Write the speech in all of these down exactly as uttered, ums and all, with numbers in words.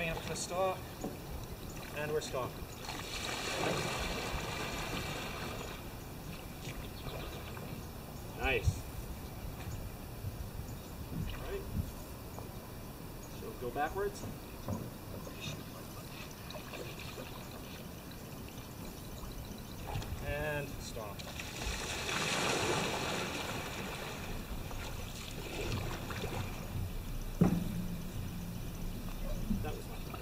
coming up to a stop, and we're stopping. Nice. All right. So go backwards. And stop. That was fun.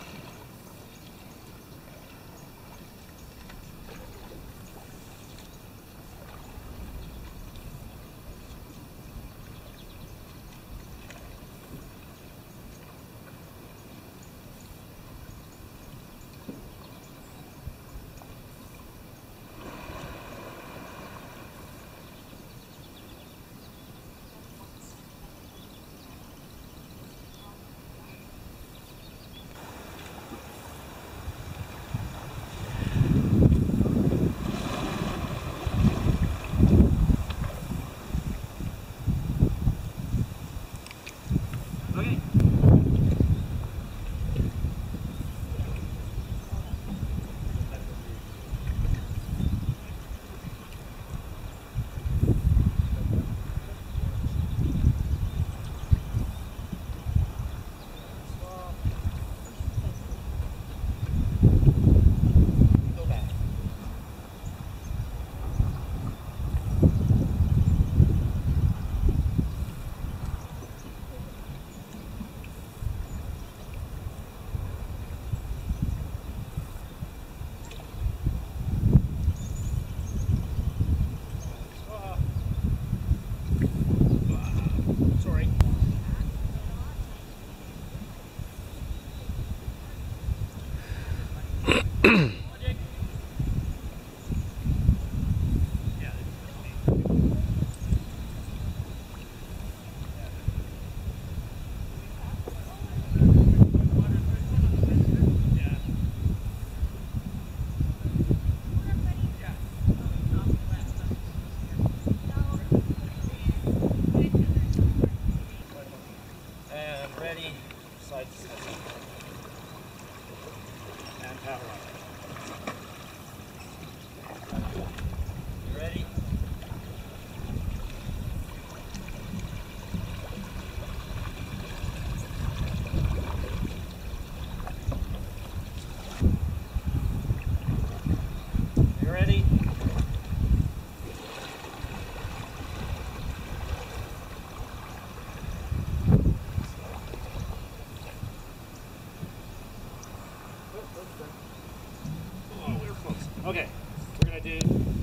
Okay. Go back. Sorry. And ready, side to side. And power on. You ready? You ready? Oh, we were close. Okay, we're gonna do